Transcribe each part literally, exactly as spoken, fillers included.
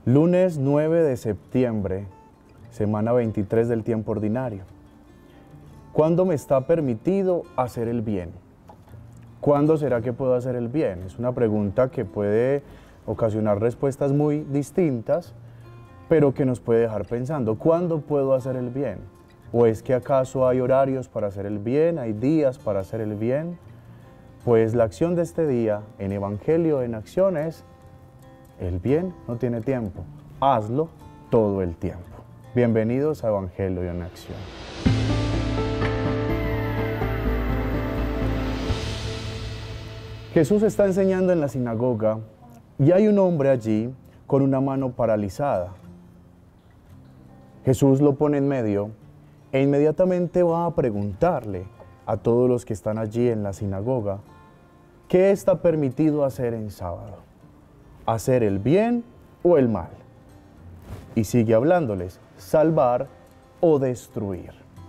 Lunes nueve de septiembre, semana veintitrés del tiempo ordinario. ¿Cuándo me está permitido hacer el bien? ¿Cuándo será que puedo hacer el bien? Es una pregunta que puede ocasionar respuestas muy distintas, pero que nos puede dejar pensando, ¿cuándo puedo hacer el bien? ¿O es que acaso hay horarios para hacer el bien? ¿Hay días para hacer el bien? Pues la acción de este día en Evangelio en Acción es: el bien no tiene tiempo, hazlo todo el tiempo. Bienvenidos a Evangelio en Acción. Jesús está enseñando en la sinagoga y hay un hombre allí con una mano paralizada. Jesús lo pone en medio e inmediatamente va a preguntarle a todos los que están allí en la sinagoga: ¿qué está permitido hacer en sábado? ¿Hacer el bien o el mal? Y sigue hablándoles: ¿salvar o destruir?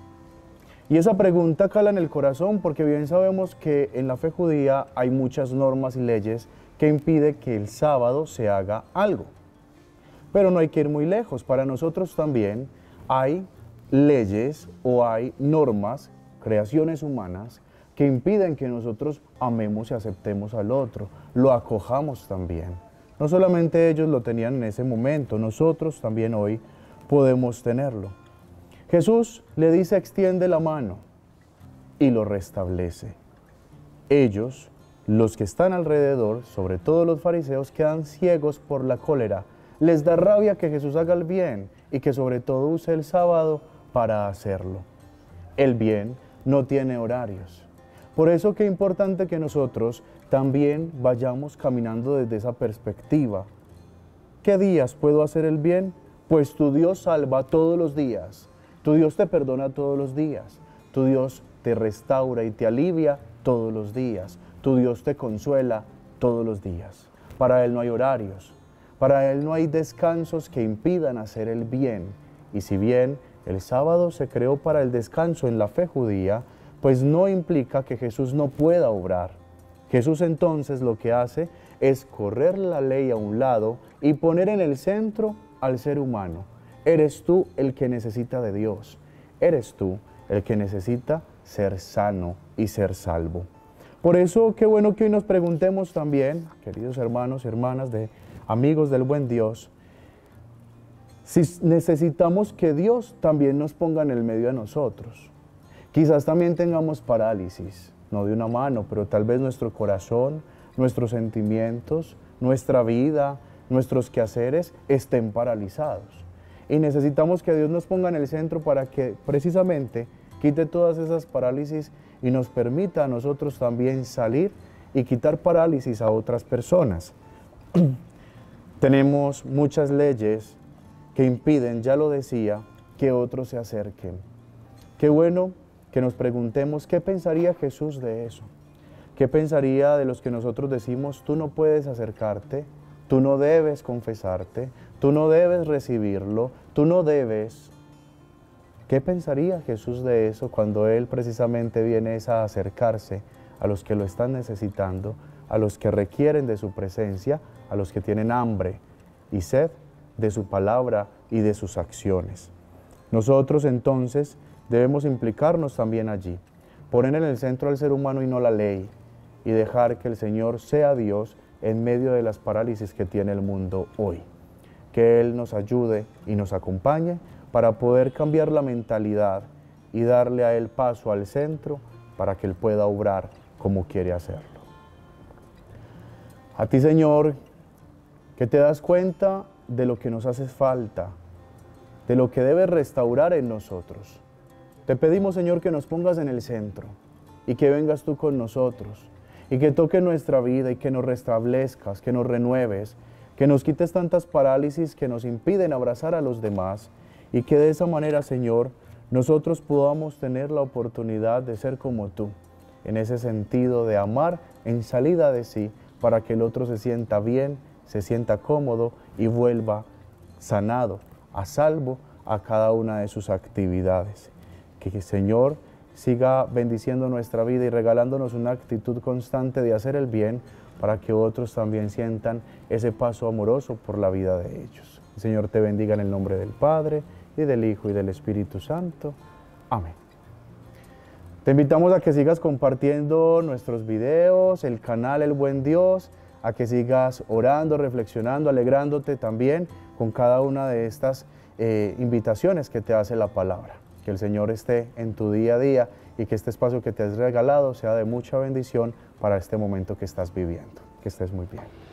Y esa pregunta cala en el corazón porque bien sabemos que en la fe judía hay muchas normas y leyes que impiden que el sábado se haga algo. Pero no hay que ir muy lejos. Para nosotros también hay leyes o hay normas, creaciones humanas, que impiden que nosotros amemos y aceptemos al otro, lo acojamos también. No solamente ellos lo tenían en ese momento, nosotros también hoy podemos tenerlo. Jesús le dice: extiende la mano, y lo restablece. Ellos, los que están alrededor, sobre todo los fariseos, quedan ciegos por la cólera. Les da rabia que Jesús haga el bien y que sobre todo use el sábado para hacerlo. El bien no tiene horarios. Por eso qué importante que nosotros también vayamos caminando desde esa perspectiva. ¿Qué días puedo hacer el bien? Pues tu Dios salva todos los días. Tu Dios te perdona todos los días. Tu Dios te restaura y te alivia todos los días. Tu Dios te consuela todos los días. Para Él no hay horarios. Para Él no hay descansos que impidan hacer el bien. Y si bien el sábado se creó para el descanso en la fe judía, pues no implica que Jesús no pueda obrar. Jesús entonces lo que hace es correr la ley a un lado y poner en el centro al ser humano. Eres tú el que necesita de Dios. Eres tú el que necesita ser sano y ser salvo. Por eso, qué bueno que hoy nos preguntemos también, queridos hermanos y hermanas, de amigos del buen Dios, si necesitamos que Dios también nos ponga en el medio de nosotros. Quizás también tengamos parálisis, no de una mano, pero tal vez nuestro corazón, nuestros sentimientos, nuestra vida, nuestros quehaceres estén paralizados. Y necesitamos que Dios nos ponga en el centro para que precisamente quite todas esas parálisis y nos permita a nosotros también salir y quitar parálisis a otras personas. Tenemos muchas leyes que impiden, ya lo decía, que otros se acerquen. Qué bueno que nos preguntemos qué pensaría Jesús de eso. ¿Qué pensaría de los que nosotros decimos: tú no puedes acercarte, tú no debes confesarte, tú no debes recibirlo, tú no debes? ¿Qué pensaría Jesús de eso cuando Él precisamente viene a acercarse a los que lo están necesitando, a los que requieren de su presencia, a los que tienen hambre y sed de su palabra y de sus acciones? Nosotros entonces debemos implicarnos también allí, poner en el centro al ser humano y no la ley, y dejar que el Señor sea Dios en medio de las parálisis que tiene el mundo hoy. Que Él nos ayude y nos acompañe para poder cambiar la mentalidad y darle a Él paso al centro para que Él pueda obrar como quiere hacerlo. A ti, Señor, que te das cuenta de lo que nos hace falta, de lo que debes restaurar en nosotros. Te pedimos, Señor, que nos pongas en el centro y que vengas tú con nosotros y que toque nuestra vida y que nos restablezcas, que nos renueves, que nos quites tantas parálisis que nos impiden abrazar a los demás y que de esa manera, Señor, nosotros podamos tener la oportunidad de ser como tú, en ese sentido de amar en salida de sí, para que el otro se sienta bien, se sienta cómodo y vuelva sanado, a salvo a cada una de sus actividades. Que, Señor, siga bendiciendo nuestra vida y regalándonos una actitud constante de hacer el bien para que otros también sientan ese paso amoroso por la vida de ellos. El Señor te bendiga en el nombre del Padre, y del Hijo, y del Espíritu Santo. Amén. Te invitamos a que sigas compartiendo nuestros videos, el canal El Buen Dios, a que sigas orando, reflexionando, alegrándote también con cada una de estas eh, invitaciones que te hace la palabra. Que el Señor esté en tu día a día y que este espacio que te has regalado sea de mucha bendición para este momento que estás viviendo. Que estés muy bien.